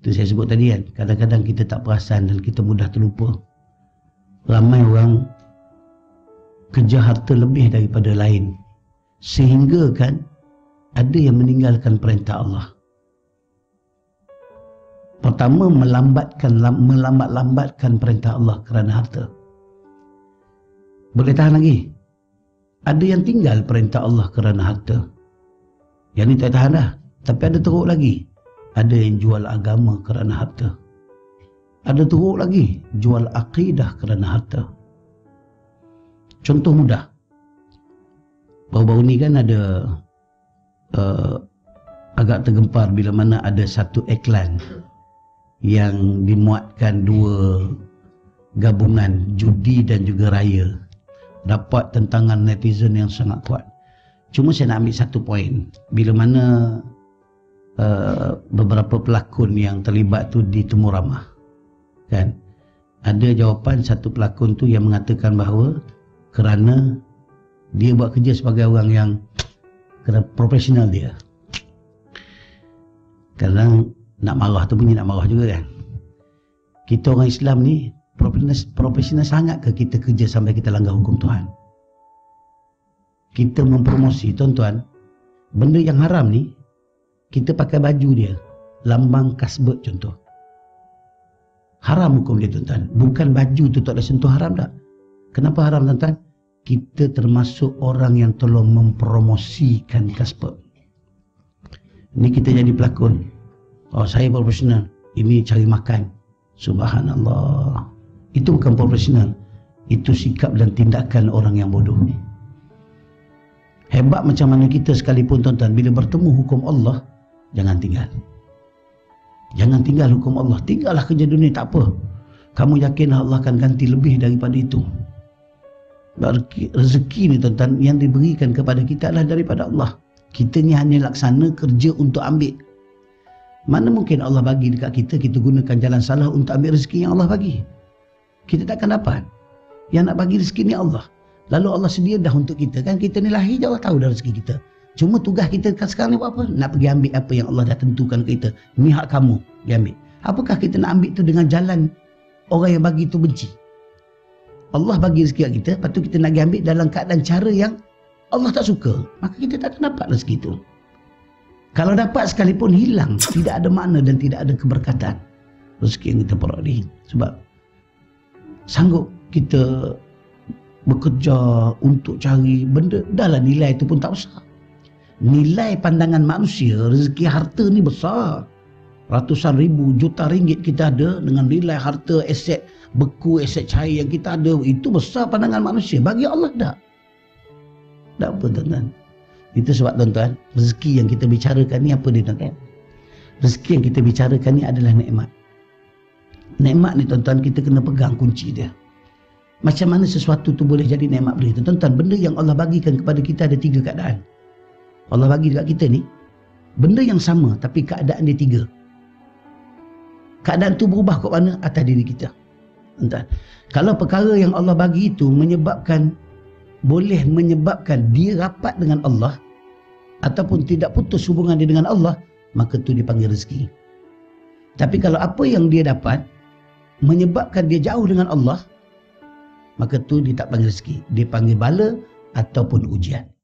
Itu saya sebut tadi kan, kadang-kadang kita tak perasan dan kita mudah terlupa. Ramai orang kejar harta lebih daripada lain, sehingga kan ada yang meninggalkan perintah Allah. Pertama, melambat-lambatkan perintah Allah kerana harta. Boleh tahan lagi. Ada yang tinggal perintah Allah kerana harta. Yang ni tak tahan dah. Tapi ada teruk lagi. Ada yang jual agama kerana harta. Ada teruk lagi, jual akidah kerana harta. Contoh mudah. Baru-baru ni kan ada agak tergempar bila mana ada satu iklan yang dimuatkan dua gabungan judi dan juga raya. Dapat tentangan netizen yang sangat kuat. Cuma saya nak ambil satu poin. Bila mana beberapa pelakon yang terlibat tu ditemu ramah, kan, ada jawapan satu pelakon tu yang mengatakan bahawa kerana dia buat kerja sebagai orang yang kerana profesional dia. Kadang nak marah tu bunyi nak marah juga kan. Kita orang Islam ni profesional sangat ke kita kerja sampai kita langgar hukum Tuhan? Kita mempromosi, tuan-tuan, benda yang haram ni, kita pakai baju dia, lambang kasbet contoh. Haram hukum dia, tuan-tuan. Bukan baju tu tak ada sentuh haram tak? Kenapa haram, tuan-tuan? Kita termasuk orang yang tolong mempromosikan kasbet. Ni kita jadi pelakon. Oh, saya profesional. Ini cari makan. Subhanallah. Itu bukan profesional. Itu sikap dan tindakan orang yang bodoh. Hebat macam mana kita sekalipun, tuan-tuan, bila bertemu hukum Allah, jangan tinggal. Jangan tinggal hukum Allah. Tinggallah kerja dunia, tak apa. Kamu yakinlah Allah akan ganti lebih daripada itu. Rezeki ni, tuan-tuan, yang diberikan kepada kita adalah daripada Allah. Kita ni hanya laksana kerja untuk ambil. Mana mungkin Allah bagi dekat kita, kita gunakan jalan salah untuk ambil rezeki yang Allah bagi. Kita takkan dapat. Yang nak bagi rezeki ni Allah. Lalu Allah sedia dah untuk kita kan. Kita ni lahir je Allah tahu dah rezeki kita. Cuma tugas kita sekarang ni buat apa? Nak pergi ambil apa yang Allah dah tentukan ke kita. Ni hak kamu, dia ambil. Apakah kita nak ambil tu dengan jalan orang yang bagi tu benci? Allah bagi rezeki kat kita, lepas tu kita nak pergi ambil dalam keadaan cara yang Allah tak suka. Maka kita tak akan dapat rezeki tu. Kalau dapat sekalipun hilang, tidak ada makna dan tidak ada keberkatan rezeki yang kita peroleh ni. Sebab sanggup kita bekerja untuk cari benda, dahlah nilai itu pun tak besar. Nilai pandangan manusia, rezeki harta ni besar. Ratusan ribu, juta ringgit kita ada dengan nilai harta, aset beku, aset cair yang kita ada, itu besar pandangan manusia. Bagi Allah tak. Tak apa, tuan-tuan. Itu sebab, tuan-tuan, rezeki yang kita bicarakan ni apa dia, tuan-tuan? Rezeki yang kita bicarakan ni adalah nikmat. Nikmat ni, tuan-tuan, kita kena pegang kunci dia. Macam mana sesuatu tu boleh jadi nikmat beri? Tuan-tuan, benda yang Allah bagikan kepada kita ada 3 keadaan. Allah bagi dekat kita ni benda yang sama tapi keadaan dia 3. Keadaan tu berubah kat mana? Atas diri kita. Tuan-tuan, kalau perkara yang Allah bagi itu boleh menyebabkan dia rapat dengan Allah ataupun tidak putus hubungan dia dengan Allah, maka tu dipanggil rezeki. Tapi kalau apa yang dia dapat menyebabkan dia jauh dengan Allah, maka tu dia tak panggil rezeki. Dia panggil bala ataupun ujian.